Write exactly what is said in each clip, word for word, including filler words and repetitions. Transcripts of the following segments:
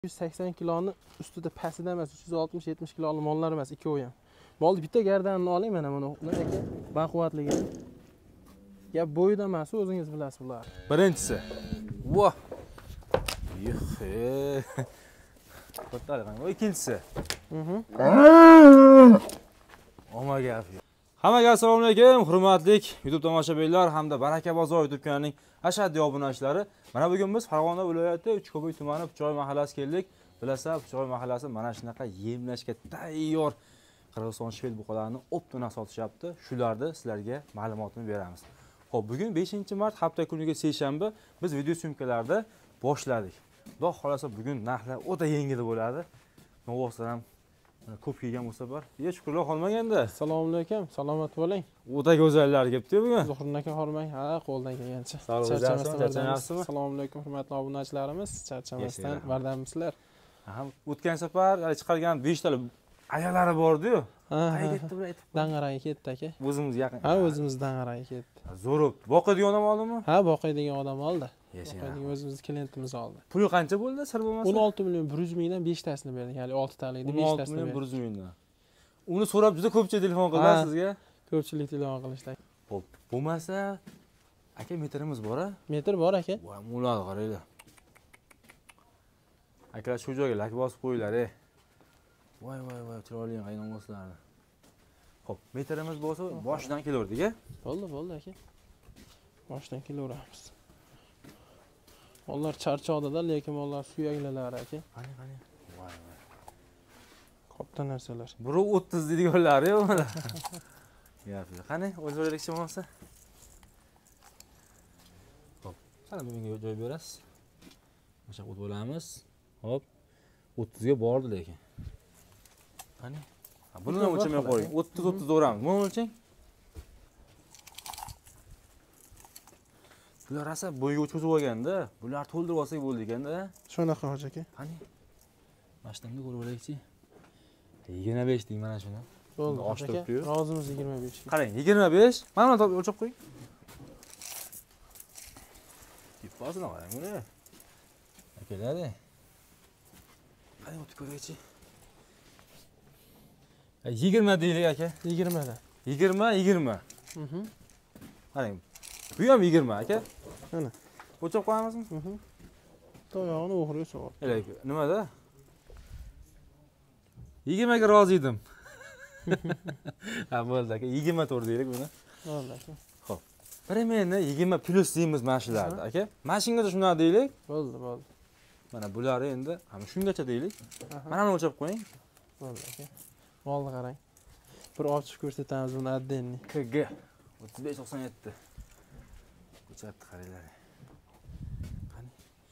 yuz sakson kiloni ustida pastida emas, uch yuz oltmish yetmish kiloli mollar emas, ikkovi ham. Molni bitta gardanini oling mana buni. Aka, baquvvatligini. Gap bo'yida emas, o'zingiz bilasiz bular. Birinchisi. Voh. Yo'q. Qo'tali qani. Ikkinchisi. Mhm. Oma gap. Hammaga assalomu alaykum, hurmatli YouTube tomoshabinlar hamda Baraka bozor YouTube kanalining ashaddiy obunachilari. Mana bugun biz Farg'ona viloyati Uchko'pik tumani Puchoy mahallasiga keldik. Bilasizlar, Puchoy mahallasi mana shunaqa yemlashga tayyor Qirg'iziston shved buqalarini optuna sotishyapti. Shularni sizlarga ma'lumotini beramiz. Xo'p, bugun beshinchi mart hafta kuniga seshanba biz video syomkalarda boshladik. Xudo xolasa bugun narxlar o'ta yengil bo'ladi. Novoslar ham ko'p kelgan bu safar. Hech shukrlar qolmaganda. Assalomu alaykum, salomat bo'ling. O'ta go'zallar kelibdi bugun. Zuhrin aka hormang, ha, qo'ldan kelgancha. Charchamasdan. Assalomu alaykum, hurmatli obunachilarimiz. Charchamasdan vardammisizlar. Ha, o'tgan safar chiqargan besh ta ayolari bor-ku. Qayga ketdi bular aytib. Dang'araga ketdi aka. O'zimiz yaqin. Ha, o'zimiz Dang'araga ketdi. Zo'rib. Boqadigan odam oldimi? Ha, boqadigan odam oldi. Boqadigan o'zimiz klientimiz oldi. Puli qancha bo'ldi, sir bo'lmasa? o'n olti million bir yuz mingdan besh tasini berdik. Ya'ni olti talikni besh tasini berdik. bir yuz mingdan. Uni so'rab juda ko'pchilik telefon qildi sizga. Ko'pchilik telefon qilishdi. Xo'p, bo'lmasa aka metrimiz bor-a? Metr bor aka. Voy, mulani qaranglar. Akalar shu joyga lak bosib qo'yinglar, ey. Voy, voy, voy, chiroyli qaynonmaslarni. Xo'p, metrimiz bo'lsa, boshidan kelaverdik-a? Bo'ldi, bo'ldi aka. Boshidan kelaveramiz. Onlar charchoqda, lekin onlar suyaklar aka. Qani, qani. Voy, voy. Katta narsalar. bir o'ttiz deydiganlar yo'q mana. Gaplar. Qani, o'z o'ylaringizcha bo'lsa. Xo'p, sana bunga joy berasiz. O'sha o't bo'lamiz. Hop. o'ttiz ga bordi lekin. Qani? Buni ham o'lchamay qo'ying. o'ttiz o'ttiz o'ramiz. Buni o'lchang. Bular asa bo'yga cho'zib olganda, bular to'ldirib olsak bo'ldi ekanda. Shunaqa hoji aka. Qani? Mashinamni ko'rib olaylik-chi. yigirma besh deng mana shuni. Bo'ldi aka. Rozimiz yigirma besh. Qarang, yigirma besh. Mana buni o'lchab qo'ying. Yipasini qarang buni. Akalar-ey. Qani o'tib ko'raychi. yigirma deylik aka. yigirma da. yigirma yigirma. Mhm. Qarang. Bu ham yigirma aka. Mana. O'chab qo'yamizmi? Mhm. To'yog'ini o'g'riga so'rab. Elak, nimada? yigirma ga rozi edim. Ha, bo'ldi aka. yigirma to'rt deylik buni. Bo'ldi aka. Xo'p. Primерно yigirma plus deymiz mashinalarni aka. Mashinada shunday deylik. Bo'ldi, bo'ldi. Mana bular endi ham shungacha deylik. Mana buni o'chab qo'ying. Bo'ldi aka. Molni qarang. Bir ochib ko'rsatamiz buni addenni. K G o'ttiz besh to'qson yetti. Ko'chatni qaranglar. Qani?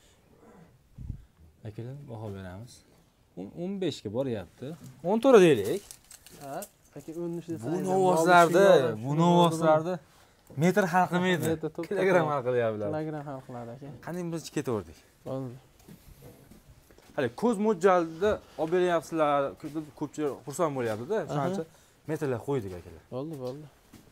Akalar, baho beramiz. o'n besh ga boryapti. o'n to'rt deylik. Ha, aka o'n uch desa. Bu novoslarda, bu novoslarda metr hal qilmaydi. Kilogramm hal qilyaptilar. Kilogramm hal qiladi aka. Qani biz ketaverdik. Bo'ldi. Hali ko'z mo'ljalida olib beryapsizlar, ko'pchilik xursand bo'lyapti-da. Shuncha metrlar qo'ydik akalar. Bo'ldi, bo'ldi.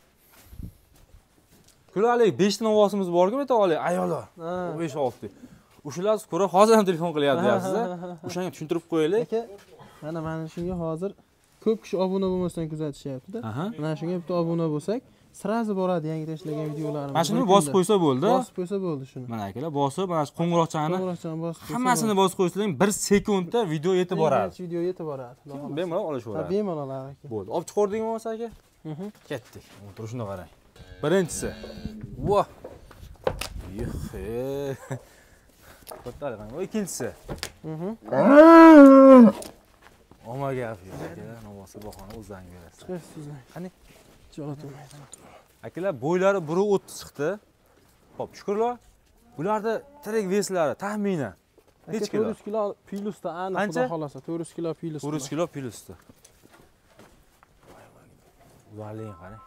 Kulalik besh ta novosimiz bor-ku, meta olay, ayollar. besh olti. O'shalar ko'ra hozir ham telefon qilyapsiz. O'shanga tushuntirib qo'yaylik. Aka, mana mana shunga hozir ko'p kishi obuna bo'lmasdan kuzatishyapti-da. Mana shunga bitta obuna bo'lsak, sirazi boradi yangi tashlagan videolarimiz. Mana shuni bosib qo'ysa bo'ldi. Bosib qo'ysa bo'ldi shuni. Mana akalar, bosib, mana shu qo'ng'iroqchani Qo'ng'iroqchani bosib qo'ysa. Hammasini bosib qo'ysalaring bir sekundda video yetib boradi. Video yetib boradi. Bemalol olishaveradi. Ha, bemalol aka. Bo'ldi. Olib chiqordingmi bo'lsa aka? Mhm. Ketdik. O'tirishni qarang. Birinchisi. Voh. Yo'q. Qo'tali qani. Ikkinchisi. Mhm. Oma gap yo'q akalar, novosi bahoni o'zlaring berasiz. Qani? Akalar, bo'ylari bir o'ttiz chiqdi. Xo'p, shukrlar. Bularda tirik veslari taxminan necha kilo? to'rt yuz kilo plyusda aniq xudo xolasa, to'rt yuz kilo plyus. to'rt yuz kilo plyusda. Ularning qarang.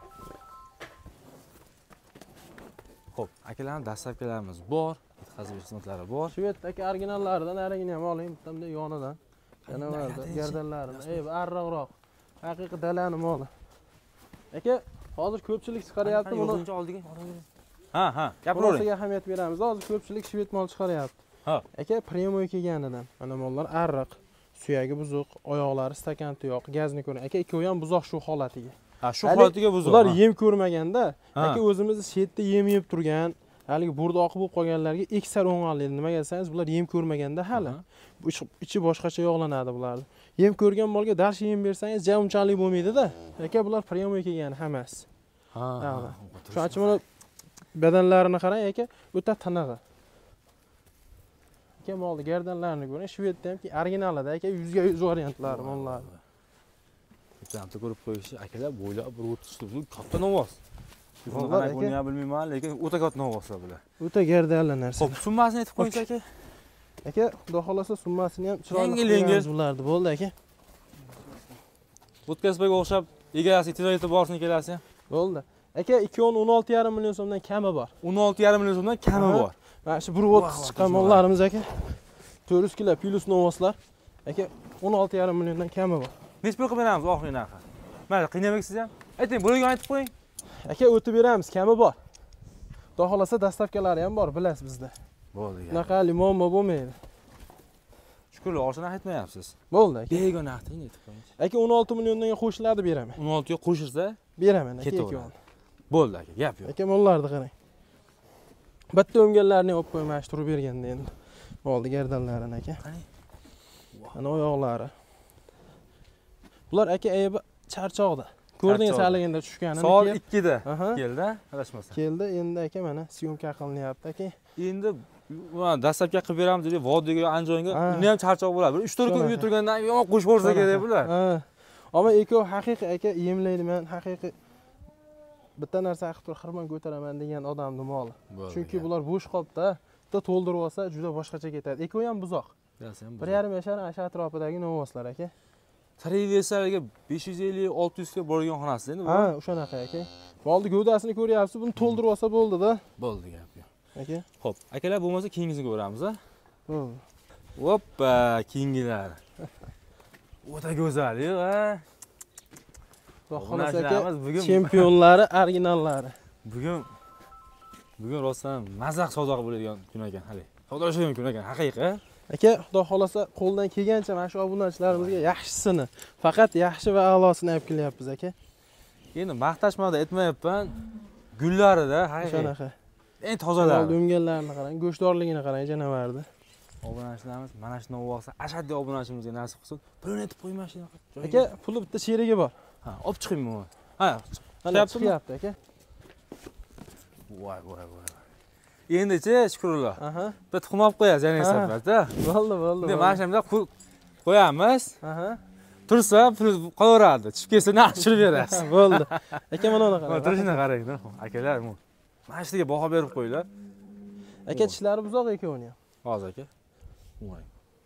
Xo'p, akalarning dastlabkilarimiz bor, yetkazib xizmatlari bor. Shved aka originallaridan arigini ham oling, bitamda yonidan. Yana vardi, gardanlarini. Ey, arriqroq. Haqiqiy dalani moli. Aka, hozir ko'pchilik chiqaryapti buni. oldiga. Ha, ha, gapiravering. Bunga ahamiyat beramiz. Hozir ko'pchilik shved mol chiqaryapti. Ha. Aka primoy kelganidan. Mana mollar arriq, suyagi buzuq, oyoqlari stakan tuyoq, gazni ko'ring. Aka ikkovi ham buzoq shu holatiga. Ha, shu holatiga buzoq. Ular yem ko'rmaganda, aka o'zimiz shetda yem yeb turgan, haligi burda oqib bo'lib qolganlarga eksar o'ng'allaydi. Nimaga desangiz, bular yem ko'rmaganda hali ichi boshqacha yog'lanadi bularni. Yem ko'rgan molga darshi yem bersangiz, ja unchalik bo'lmaydi-da. Aka bular primoy kelgani hammasi. Ha. Shuning uchun mana badanlarini qarang aka, o'ta tinig'i. Aka molni gardanlarini ko'ring, Shvedda hamki originalida aka yuzga yuz variantlari mollar. Bitta ko'rib qo'yish, akalar bo'ylab bir o'tishdi. Bu katta novoz. Bunlar buni ham bilmayman, lekin o'ta katta novozlar bular. O'ta gardanli narsa. Xo'p, summasini aytib qo'ying aka. Aka, xudo xolasa summasini ham chiroyli yengil bulardi. Bo'ldi aka. O'tkazbaga o'xshab egasi tez yetib borsin kelasi ham. Bo'ldi. Aka, ikki o'n o'n olti yarim million so'mdan kami bor. o'n olti yarim million so'mdan kami bor. Mana shu bir o'ttiz chiqqan mollarimiz aka. to'rt yuz kilo plus novoslar. Aka, o'n olti yarim milliondan kami bor. Necha pul qilib beramiz oxirgi narxi? Mana qiynamaysiz ham. Ayting, bularga aytib qo'ying. Aka, o'tib beramiz, kami bor. Xudo xolasa dastavkalari ham bor, bilasiz bizda. Bo'ldi. Bunaqa limon bo'lmaydi. Shukrlar, oshini aytmayapsiz. Bo'ldi aka. Bego narxini aytib qo'ying. Aka, o'n olti milliondan qo'shiladi beraman. o'n olti ga qo'shirsa, beraman aka. Bo'ldi aka, gap yo'q. Aka, mollarni qarang. Bitta o'mganlarni olib qo'ymash turib berganda endi. Oldi gardanlarini aka. Qani. Ana oyoqlari. Bular aka aybi charchoqda. Ko'rdingiz haliganda tushganini. Soat ikkida keldi, adashmasam. Keldi, endi aka mana syomka qilinyapti aka. Endi mana dastlabki qilib beramiz deb vodiyga, Andijonga uni ham charchoq bo'ladi. uch to'rt kun uyda turgandan yo'q qo'shib ko'rsa kerak bular. Ha. Ammo ikkovi haqiqiy aka yemlaydi, men haqiqiy bitta narsa qilib turib xirmon ko'taraman degan odamning moli. Chunki bular bo'sh qolibdi, bitta to'ldirib olsa juda boshqacha ketadi. Ikkovi ham buzoq. bir yarim yashar asha atrofidagi novoslar aka. Traversaga besh yuz ellik olti yuz ga borgan xonasi endi bu. Ha, o'shanaqa aka. Boldi gavdasini ko'ryapsiz, buni to'ldirib olsa bo'ldi-da. Bo'ldi gap yo'q. Aka. Xo'p, akalar bo'lmasa keyingisini ko'ramiz, ha? Bo'ldi. Hoppa, keyingilar. O'ta go'zal-ku, ha? Xolos aka, chempionlari, originallari. Bugun bugun rostdan mazaq savdo bo'ladigan kun ekan, hali. Savdolashadigan kun ekan, haqiqiy. Aka, xudo xolasa qo'ldan kelgancha mana shu obunachilarimizga yaxshisini, faqat yaxshi va a'losini olib kelyapmiz aka. Endi maqtashmada aytmayapman. Gullarida haqiqiy. Shunaqa. Eng tozalari. O'mganlarini qarang, go'shtdorligini qarang, janavardi. Obunachilarimiz mana shu novvosa ashaddiy obunachimizga nasib qilsin. Pulini aytib qo'y mashina. Aka, puli bitta sherigi bor. Ha, olib chiqaymi uni? Ha, chiqyapti aka. Voy, voy, voy. Endi-chi, shukrulloh. Aha. Bitta tuxum olib qo'yasiz, yana safarda. Bo'ldi, bo'ldi. Endi mana shunda qo'yamiz. Aha. Tursa, pul qolaveradi. Tushib kelsa, narx tushirib berasiz. Bo'ldi. Aka, mana uni qarang. Turishini qarang, akalar. Mana shuga baho berib qo'yinglar. Aka, tishlari buzoq ekan ham. Hozir aka. Voy.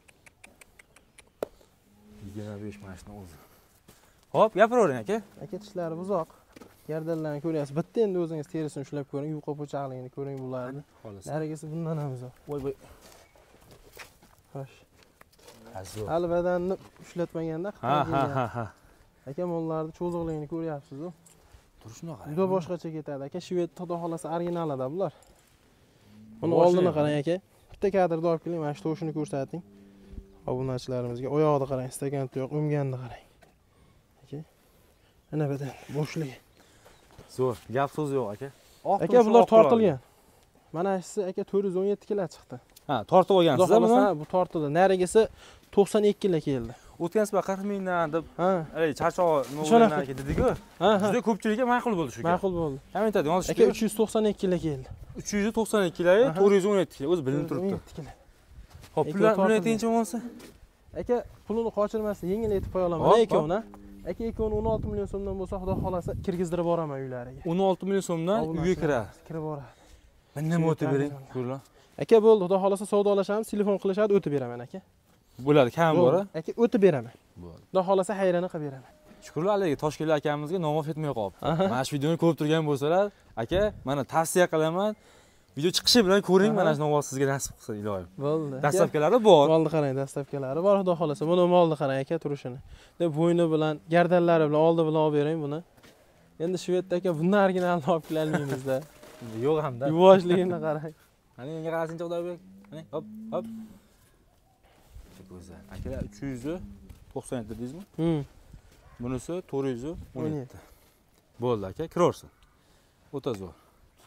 yigirma besh mana shuni o'zi. Hop, gapiravering aka. Aka, tishlari buzoq. Gardanlarni ko'ryapsiz. Bitta endi o'zingiz terisini ushlab ko'ring, yuqa po'chaqligini ko'ring bularni. Narigisi bundan ham buzoq. Voy, voy. Xo'sh. Hazır. Hali badanni ushlatmaganda ha ha ha ha. Aka, mollarni cho'ziqligini ko'ryapsiz-ku. Turishini qarang. Juda boshqacha ketadi aka. Shved xudo xolasa originalida bular. Buni oldini qarang aka. Bitta kadrda olib keling, mana shu to'shini ko'rsating. Obunachilarimizga oyoqni qarang, stakan tuyoq, o'mganni qarang. Aka. Mana badan bo'shligi. Zo'r, gap so'z yo'q aka. Aka, bular tortilgan. Mana shisi aka to'rt yuz o'n yetti kilo chiqdi. Ha, tortib olgansiz-a buni? Ha, bu tortildi. Narigisi to'qson ikki kilo keldi. O'tgan safar qirq mingdan deb, ha, ay, charchoq nima dedi-ku. Ha, ha. Juda ko'pchilikka ma'qul bo'ldi shu gap. Ma'qul bo'ldi. Kommentda yozishdi. Aka, uch yuz to'qson ikki kilo keldi. uch yuz to'qson ikki kilo, to'rt yuz o'n yetti kilo o'zi bilinib turibdi. Xo'p, pulni aytingchi bo'lsa? Aka, pulini qochirmasdan yengil aytib qo'ya olaman. Mana ikkovini. Aka, ikkovini o'n olti million so'mdan bo'lsa, xudo xolasa kirgizdirib boraman uylariga. o'n olti million so'mdan uyga kiradi. Kirib boradi. Men nima o'tib bering? Ko'rlar. Aka, bo'ldi, xudo xolasa savdolashamiz, telefon qilishadi, o'tib beraman aka. Bo'ladi, kam bor-a? Aka, o'tib beraman. Bo'ldi. Xudo xolasa hayrani qilib beraman. Shukrlar haligi Toshkentli akamizga nomof etmay qolibdi. Mana shu videoni ko'rib turgan bo'lsalar, aka, mana tavsiya qilaman. Video chiqishi bilan ko'ring, mana shu novoz sizga nasib qilsa, iloyim. Bo'ldi. Dastlabkalari bor. Molni qarang, dastlabkalari bor, xudo xolasa. Buni molni qarang aka, turishini. Deb bo'yni bilan, gardanlari bilan, oldi bilan olib bering buni. Endi Shvedda aka bundan originalni olib kelolmaymiz-da. Yo'q hamda. Yuvoshligini qarang. Qani menga qarasinchi Xudoybek. Qani, hop, hop. Go'zal. Akalar uch yuz to'qson yetti deysizmi? Hmm. Bunisi to'rt yuz o'n yetti. Bo'ldi aka, kiraversin. O'ta zo'r.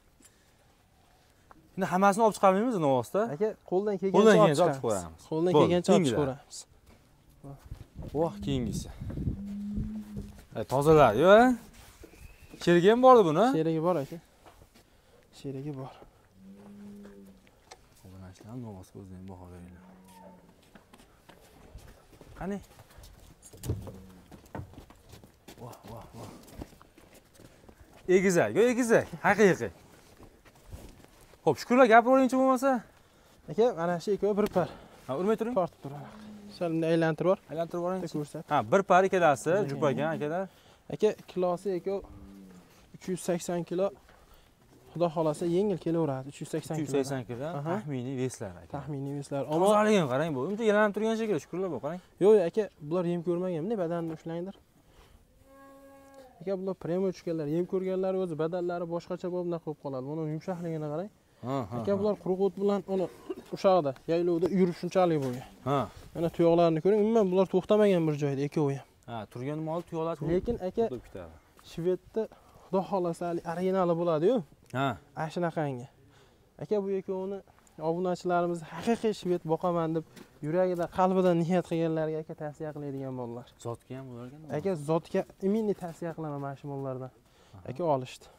Endi hammasini olib chiqarmaymiz novosda. Aka, qo'ldan kelgancha olib chiqaramiz. Qo'ldan kelgancha olib chiqaramiz. Voh, keyingisi. Ay, tozalar-yu, ha? Sherigi ham bordi buni? Sherigi bor aka. Sherigi bor. Obunachilar novos ko'zdan baho beringlar. Qani? Voh, voh, voh. Egizak, egizak, haqiqiy. Xo'p, shukrlar, gapiravering bo'lmasa. Aka, mana shu ikkovi bir par. Ha, urmay turing. Tortib turaman. Shalni aylantirib bor. Aylantirib boring. Ko'rsat. Ha, bir par ikkalasi, jup ekan akalar. Aka, kilosi ikkov uch yuz sakson kilo. Xudo xolasa yengil kelaveradi. uch yuz sakson kilo. uch yuz sakson kilo taxminiy veslar aka. Taxminiy veslar. Ammo qarang, qarang bu. Uncha yalanib turgan shekilli, shukrlar bu, qarang. Yo'q, aka, bular yem ko'rmagan, bunday badanni ushlangdir. Aka, bular premo tushganlar, yem ko'rganlar o'zi badallari boshqacha bo'lib qolib qoladi. Buni yumshoqligini qarang. Ha, ha. Aka, bular quruq o't bilan uni o'shoqda, yaylovda yurish shunchalik bo'lgan. Ha. Mana tuyoqlarni ko'ring, umuman bular to'xtamagan bir joyda ikkovi ham. Ha, turgan mol tuyoqlar. Lekin aka, Shvedda xudo xolasa originali bo'ladi-yu. Ha. Ana shunaqangi. Aka, bu ikkovini obunachilarimiz haqiqiy shved boqaman deb yuragida, qalbida niyat qilganlarga aka tavsiya qiladigan mollar. Zotga ham bo'larkan. Aka, zotga iminiy tavsiya qilaman mana shu mollardan. Aka, olishdi.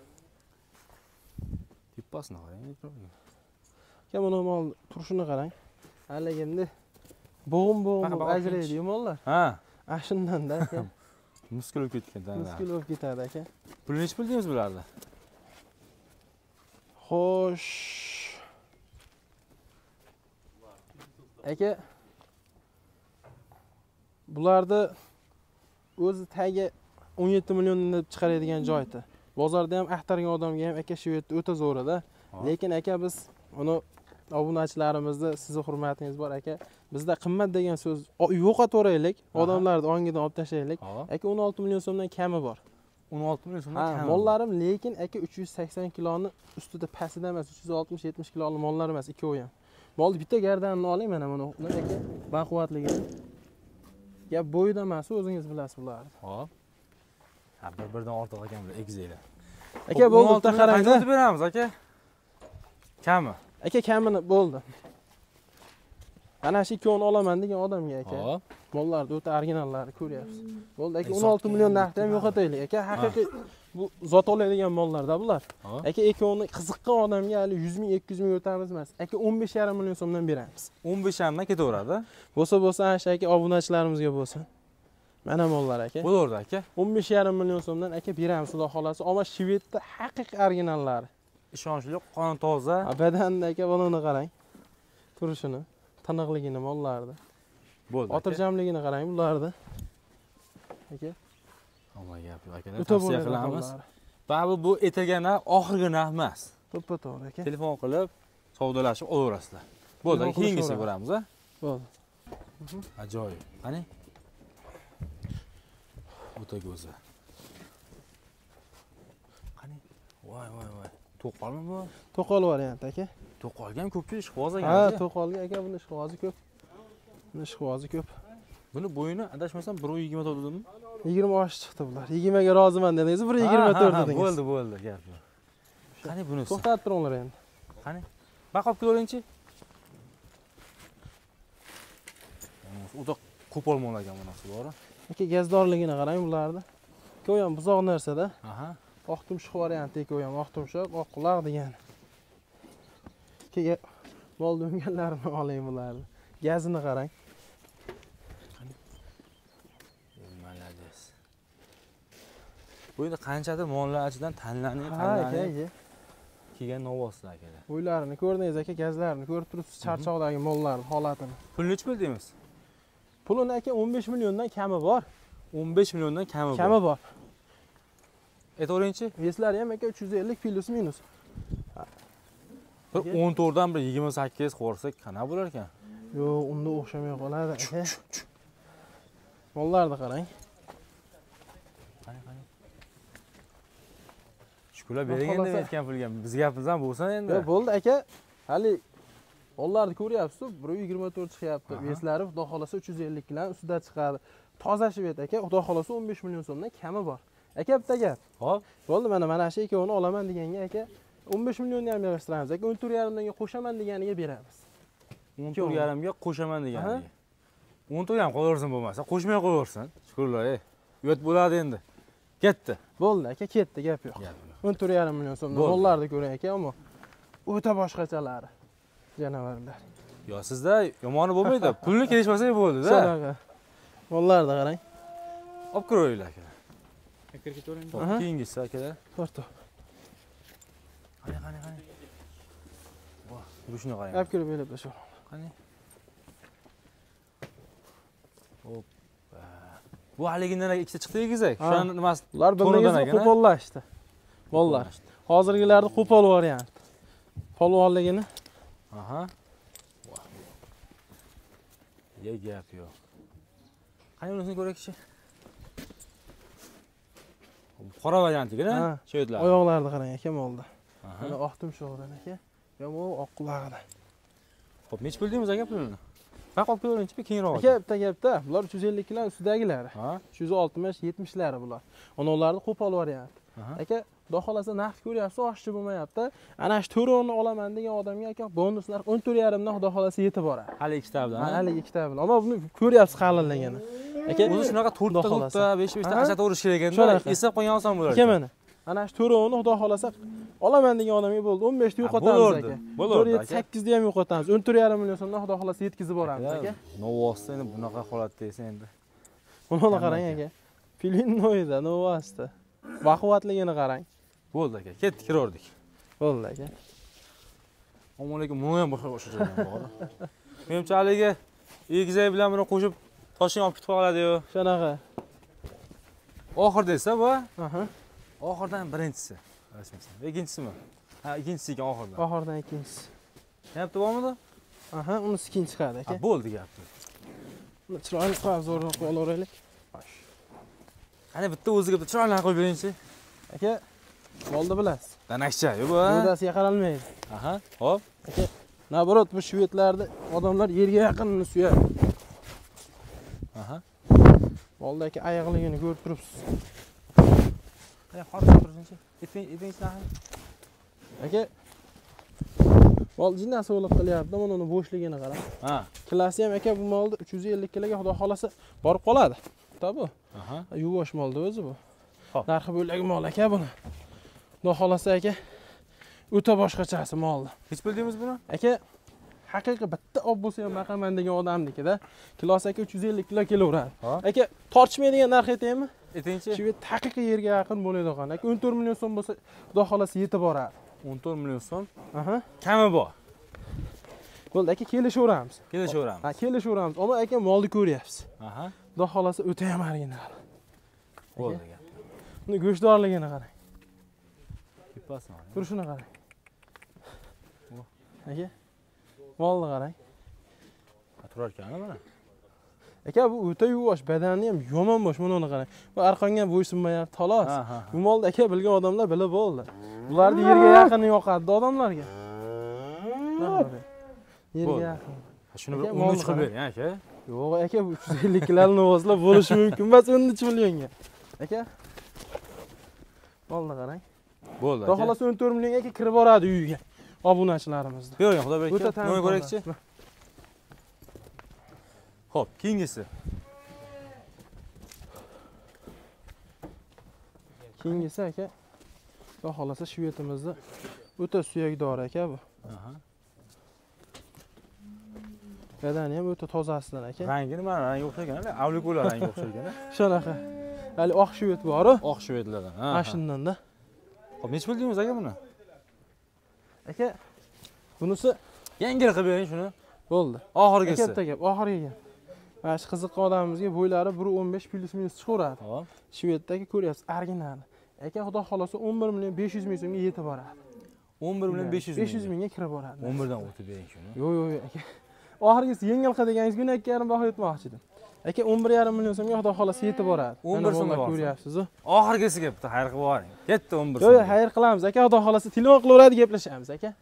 Tippasini qarang. Aka, buni mol turishini qarang. Haligimda bo'g'im-bo'g'im ajraydi mollar. Ha. Ana shundan-da aka. Muskul olib ketgan. Muskul olib ketadi aka. Pul necha pul deymiz bularni? Xo'sh. Aka, bularni o'zi tagi o'n yetti million deb chiqaradigan joyda. Bozorda ham axtargan odamga ham aka shu yerda o'ta zo'rida. Lekin aka biz uni obunachilarimizni sizni hurmatingiz bor aka. Bizda qimmat degan so'z yo'qotaveraylik, odamlarni ongidan olib tashlaylik. Aka o'n olti million so'mdan kami bor. o'n olti million so'mdan kami. Ha, mollarim lekin aka uch yuz sakson kiloni ustida pastida emas, uch yuz oltmish yetmish kiloli mollar emas, ikkovi ham. Molni bitta gardanini oling mana buni. Aka, baquvvatligini. Gap bo'yida emas, o'zingiz bilasiz bularni. Xo'p. Ha, bir-birdan ortiq ekan bular, egizinglar. Aka, bo'ldi, bitta qarang-da. Qancha beramiz aka? Kami. Aka, kamini bo'ldi. Ana shu ikkovini olaman degan odamga aka. Xo'p. Mollarni o'ta originallari ko'ryapsiz. Bo'ldi aka, o'n olti million narxda ham yo'qotaylik aka. Haqiqiy bu zot oladigan mollarda bular. Aka, ikkovini qiziqqan odamga hali yuz ming, ikki yuz ming o'tamiz emas. Aka, o'n besh yarim million so'mdan beramiz. o'n besh yarim dan ketaveradi. Bo'lsa bo'lsa ana shu aka obunachilarimizga bo'lsin. Mana mollar aka. Bo'laverdi aka. o'n besh yarim million so'mdan aka beramiz, xudo xolasa. Ammo Shvedda haqiqiy originallari. Ishonchli, qon toza. Badanda aka, buni qarang. Turishini, tiniqligini mollardi. Bo'ldi. Xotirjamligini qarang bularni. Aka. Omma gap yo'q akalar. Tavsiya qilamiz. Babu bu etilgan narx oxirgi narx emas. To'ppa-to'g'ri aka. Telefon qilib savdolashib olaverasizlar. Bo'ldi, keyingisiga boramiz, ha? Bo'ldi. Ajoyib. Qani? O'ta go'zal. Qani? Voy, voy, voy. To'qolmi bu? To'qol variant aka. To'qolga ham ko'pchilik ishqiboz ekan. Ha, to'qolga aka, buni ishqibozi ko'p. Buni ishqibozi ko'p. Buni bo'yini adashmasam bir yigirma to'rt dedimmi? yigirma osh chiqdi bular. yigirma ga roziman dedingiz, bir yigirma to'rt dedingiz. Bo'ldi, bo'ldi, gap yo'q. Qani bunisi? To'xtatib turinglar endi. Qani? Baqib kelaveringchi. O'ta qo'pol mol ekan bunisi, to'g'ri? Aka, gazdorligini qarang bularni. Ikkovi ham buzoq narsa-da. Aha. Oq tumshuq varianti ikkovi ham, oq tumshuq, oq quloq degan. Keyin mol do'nganlarini oling bularni. Gazini qarang. Malades. Bu endi qanchadir mollar ichidan tanlanib, Ha, tanlanib aka. novvoslar akalar. Bo'ylarini ko'rdingiz aka, gazlarini ko'rib turibsiz, charchoqdagi mollarning holatini. Pul necha pul deymiz? Pulini aka o'n besh milliondan kami bor. o'n besh milliondan kami bor. Kami bor. Aytaveringchi? Veslari ham aka uch yuz ellik plus minus. Bir o'n to'rt dan bir yigirma sakkiz qo'rsak qana bo'lar ekan? Yo'q, unda o'xshamay qoladi aka. Mollarni qarang. Qani, qani. Shukrlar bering endi aytgan pulga. Biz gapimiz ham bo'lsa endi. Yo'q, bo'ldi aka. Hali Bollarni ko'ryapsiz, bir yigirma to'rt chiqyapti. Veslari xudo xolasa uch yuz ellik kilodan ustida chiqadi. Toza shvet aka, xudo xolasa o'n besh million so'mdan kami bor. Aka bitta gap. Hop. Bo'ldi, mana mana shu ikkovini olaman deganga aka o'n besh millionni ham yig'ishtiramiz. Aka o'n to'rt yarim mingga qo'shaman deganiga beramiz. o'n to'rt yarim mingga qo'shaman deganiga. o'n to'rt ham qo'yaversin bo'lmasa, qo'shmay qo'yaversin. Shukrlar, ey. Uyat bo'ladi endi. Ketdi. Bo'ldi aka, ketdi, gap yo'q. o'n to'rt yarim million so'mdan dollarni ko'ring aka, ammo o'ta boshqachalari. Janavarlar. Yo, sizda yomoni bo'lmaydi. Pulni kelishmasak bo'ldi-da. Shunaqa. Dollarni qarang. Olib kiravering aka. Kirib ketaveraymi? Keyingisi akalar. To'rtta. Qani, qani, qani. Voh, yurishini qarang. Olib kirib belib shu. Qani. Hop. Bu haligindan ikkita chiqdi egizak. Shuni nimasi? Ular bilmagan qo'pollashdi. Bollar. Hozirgilarni qo'pol variant. Polvonligini. Aha. Ye gap yo'q. Qani unisini ko'rak-chi. Qora variantigina, shuyetlar. Oyoqlarni qarang aka, molda. Mana oq tumshug'idan aka. Yomon oq qulog'idan. Xo'p, nech pul deymiz aka pulni? Qaq olib kelaveringchi, keyinroq. Aka, bitta gapda, bular uch yuz ellik kilodan ustidagilari. uch yuz oltmish yetmishlari bular. Ana ularni qo'pol variant. Aka, xudo xolasa naqd ko'ryapsiz, oshchi bo'lmayapti. Ana shu to'roni olaman degan odamga aka bonuslar o'n to'rt yarim dan xudo xolasa yetib boradi. Hali ikkita bilan. Hali ikkita bilan. Ammo buni ko'ryapsiz qalinligini. Aka, o'zi shunaqa to'rtta qilibdi, besh besh ta ashata urish kerak ekan. Eslab qo'ygan oson bo'lar. Aka mana. Ana shu to'roni xudo xolasa olaman degan odamga bo'ldi. o'n besh ta yo'qotamiz aka. Bo'ladi. sakkiz da ham yo'qotamiz. o'n to'rt yarim million so'mdan xudo xolasa yetkazib boramiz aka. Novosda endi bunaqa holatda esa endi. Buni qarang aka. Filinnoyda Novosda. Baquvvatligini qarang. Bo'ldi aka, ketdik, kiraverdik. Bo'ldi aka. Assalomu alaykum. Buni ham boshqa o'sha joydan bor. Menimcha haligi egizak bilan buni qo'shib toshing olib ketib qoladi-yu. Shunaqa. Oxirda esa bu. Aha. Oxirdan birinchisi. Rasmisan. Ikkinchisimi? Ha, ikkinchisi ekan oxirdan. Oxirdan ikkinchisi. Yapti bormidi? Aha, uni skin chiqadi aka. Ha, bo'ldi gapni. Buni chiroyli qo'yib zo'rroq qo'yib olaylik. Xo'sh. Qani bitta o'ziga bitta chiroyli qo'yib beringchi. Aka, bo'ldi bilasiz. Danakcha, yo'q bu. Mudasiga qaralmaydi. Aha, hop. Aka, nabrot bu shvetlarda odamlar yerga yaqinini suyadi. Aha. Bo'ldi aka, oyoqligini ko'rib turibsiz. Ay, qarab tursinchi. Eting, etingizdan. Aka, Mol jinnasi o'lib qilyapti, mana uni bo'shligini qarang. Ha. Klasi ham aka bu molda uch yuz ellik kiloga xudo xolasa borib qoladi. Tabi. Aha. Yuvosh molda o'zi bu. Narxi bo'lagi mol aka buni. Xudo xolasa aka o'ta boshqachasi molni. Hech bildingiz buni? Aka haqiqiy bitta olib bo'lsa ham baqaman degan odamnikida kilosi aka uch yuz ellik kilo kelaveradi. Aka tortishmaydigan narx aytaymi? Aytingchi. Shu haqiqiy yerga yaqin bo'ladi ekan. Aka o'n to'rt million so'm bo'lsa xudo xolasa yetib boradi. o'n to'rt million so'm. Aha. Kami bor. Bo'ldi aka kelishaveramiz. Kelishaveramiz. Ha, kelishaveramiz. Ammo aka molni ko'ryapsiz. Aha. Xudo xolasa o'ta ham original. Bo'ldi aka. Buni go'shtdorligini qarang. Kepasmi? Turishini qarang. Aka. Molni qarang. Turar ekan mana. Aka bu o'ta yuvosh, badani ham yomon bosh, mana uni qarang. Bu arqonga bo'ysunmayapti, xolos. Bu molni aka bilgan odamlar bilib bo'ldi. Bularni yerga yaqini yoqadi odamlarga. Yerga yaqin. Shuni bir o'n uch qilib bering, aka. Yo'q, aka bu uch yuz ellik kilolarni ovozlar bo'lishi mumkin emas o'n uch millionga. Aka. Molni qarang. Bo'ldi aka. Xolos o'n to'rt millionga aka kirib boradi uyiga. Obunachilarimizni. Bering, xudo berkin. Nima ko'rakchi? Xo'p, keyingisi. Keyingisi aka. Xudo xolasa shvetimizni o'ta suyakdor aka bu. Aha. Badani ham o'ta tozasidan aka. Rangi nima rangi o'xshagan, avliko'lar rangi o'xshagan. Shunaqa. Hali oq shvet bor-ku. Oq shvetlardan. Ha. Mashinadan-da. Xo'p, nech bildingiz aka buni? Aka, bunisi yangi qilib bering shuni. Bo'ldi. Oxirgisi. Katta gap, oxirgi. Mana shu qiziqqan odamimizga bo'ylari bir o'n besh plus minus chiqaveradi. Hop. Shvetdagi ko'ryapsiz, original. Aka, xudo xolasa o'n bir million besh yuz ming so'mga yetib boradi. o'n bir million besh yuz ming. besh yuz mingga kirib boradi. o'n bir dan o'tib bering shuni. Yo'q, yo'q, aka. Oxirgisi yengil qilganingiz kun ikki yarim baho aytmoqchi edim. Aka o'n bir yarim million so'mga xudo xolasa yetib boradi. o'n bir so'm ko'ryapsiz. Oxirgisiga bitta xayr qilib boring. Ketdi o'n bir so'm. Yo'q, xayr qilamiz aka, xudo xolasa telefon qilaveradi, gaplashamiz aka. o'n bir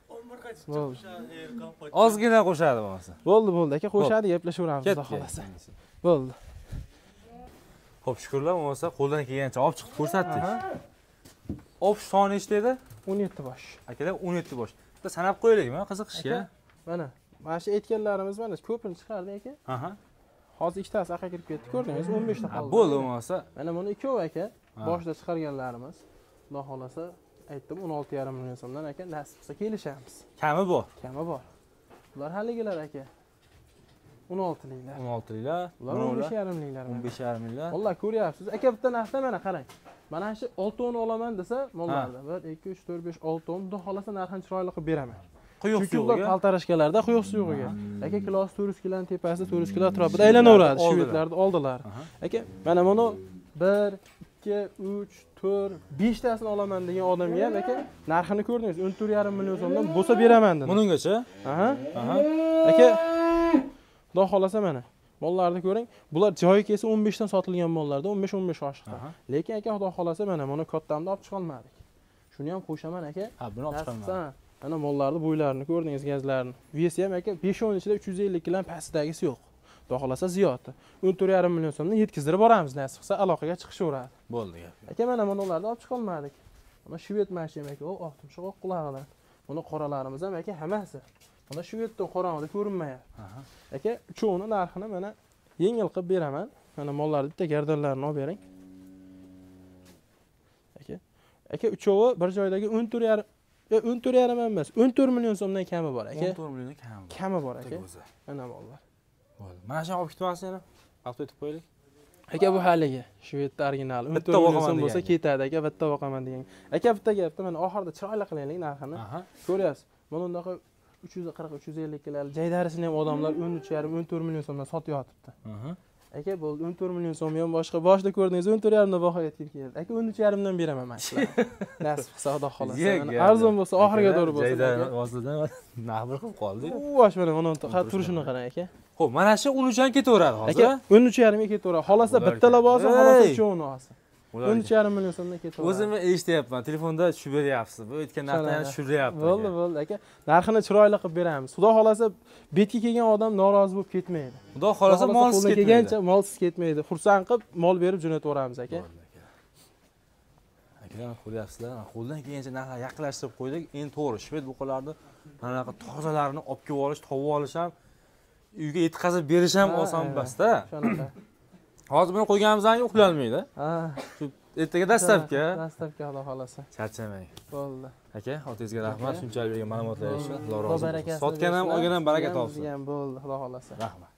Ozgina qo'shadi bo'lmasa. Bo'ldi, bo'ldi aka, qo'shadi, gaplashaveramiz xudo xolasa. Bo'ldi. Xo'p, shukrlar, bo'lmasa qo'ldan kelgancha olib chiqib ko'rsatdik. Opish soni nechta edi? o'n yetti bosh. Akalar o'n yetti bosh. Bitta sanab qo'yaylikmi qiziqishga? Mana, mana shu aytganlarimiz mana ko'pini chiqardi aka. Aha. Hozir ikkitasi aqqa kirib ketdi, ko'rdingiz, o'n besh ta qoldi. Bo'ldi bo'lmasa. Mana buni ikkovi aka, boshda chiqarganlarimiz. Xudo xolasa aytdim o'n olti yarim million so'mdan aka, nasib qilsa kelishamiz. Kami bor. Kami bor. Bular haligilar aka. o'n oltiliklar. o'n oltiliklar. Bular o'n besh yarim liklar. o'n besh yarim liklar. Vallah ko'ryapsiz. Aka bitta narsa mana qarang. Mana shu olti o'n olaman desa, mollarda bir, ikki, uch, to'rt, besh, olti o'n, xudo xolasa narxini chiroyli qilib beraman. Quyuq Chunki ular suyugiga. paltarashkalarda quyuq suyugiga. Aka kilosi to'rt yuz kiloning tepasida to'rt yuz kilo atrofida aylanaveradi, shvedlarni oldilar. Aka, mana buni bir, ikki, uch, to'rt, besh tasini olaman degan odamga ham aka narxini ko'rdingiz, o'n to'rt yarim million so'mdan bo'lsa beraman dedi. Buninggacha? Aha. Aha. Aka, xudo xolasa mana mollarni ko'ring. Bular joyi kelsa o'n besh dan sotilgan mollarda o'n besh o'n besh oshiqda. Lekin aka xudo xolasa mana buni kattamda olib chiqa olmadik. Shuni ham qo'shaman aka. Ha, buni olib chiqa olmadik. Mana mollarni bo'ylarini ko'rdingiz, gazlarini. Vesi ham aka besh o'n ichida uch yuz ellik kilodan pastdagisi yo'q. Xudo xolasa ziyodi. o'n to'rt yarim million so'mdan yetkazdirib boramiz, nasib qilsa aloqaga chiqishaveradi. Bo'ldi gap. Aka mana bularni olib chiqa olmadik. Mana shved mashina aka, o oqtumshiq oq qulog'idan. Buni qoralarimiz ham aka hammasi. Mana shveddan qorong'ida ko'rinmayapti. Aha. Aka uchovini narxini mana yengil qilib beraman. Mana mollarni bitta gardanlarini olib bering. Aka. Aka uchovi bir joydagi o'n to'rt yarim yo o'n to'rt yarim emas, o'n to'rt million so'mdan kami bor aka. o'n to'rt milliondan kami bor. Kami bor aka. Mana mollar. Bo'ldi. Mana shu olib ketmasdan yana vaqt o'tib qo'yaylik. Aka bu haligi shvedda original o'n to'rt million so'm bo'lsa ketadi aka, bitta boqaman degan. Aka bitta gapda mana oxirida chiroyli qilaylik narxini. Ko'ryapsiz. Mana bundaqa uch yuz qirq uch yuz ellik kilolik jaydarisini ham odamlar o'n uch yarim o'n to'rt million so'mdan sotyapti. Aka bo'ldi o'n to'rt million so'm ham boshqa boshida ko'rdingiz o'n to'rt yarim dan baho aytib keldi. Aka o'n uch yarim dan beraman mana shular. Nasib qilsa xudo xolasa. Arzon bo'lsa oxiriga to'g'ri bo'lsa. Jaydan vosidan naqd qilib qoldi. Vosh mana buni qarab turishini qarang aka. Xo'p, mana shu o'n uch dan ketaveradi hozir. Aka o'n uch yarim ga ketaveradi. Xolasa bitta labosi, xolasa uchovini olsin. o'n uch yarim million so'mdan ketaveradi. O'zimni eshityapman, telefonda tushib beryapsiz. Bu aytgan narxni yana tushiryapti. Bo'ldi, bo'ldi aka. Narxini chiroyli qilib beramiz. Xudo xolasa betga kelgan odam norozi bo'lib ketmaydi. Xudo xolasa molsiz ketmaydi. Molsiz ketmaydi. Xursand qilib mol berib jo'nataveramiz aka. Akalar ko'ryapsizlar, qo'ldan kelgancha narxni yaqinlashtirib qo'ydik. Endi to'g'ri, shved buqalarni mana bunaqa tozalarini olib kelib olish, topib olish ham, uyga yetkazib berish ham oson emas-da. Shunaqa. Hozir buni qo'yganimizdan uxlolmaydi. Ha. Shu ertaga dastlabki. Dastlabki xudo xolasa. Charchamang. Bo'ldi. Aka, o'zingizga rahmat, shunchalik bergan ma'lumotlar uchun. Alloh rozi bo'lsin. Sotgan ham, olgan ham baraka topsin. Bo'ldi, xudo xolasa. Rahmat.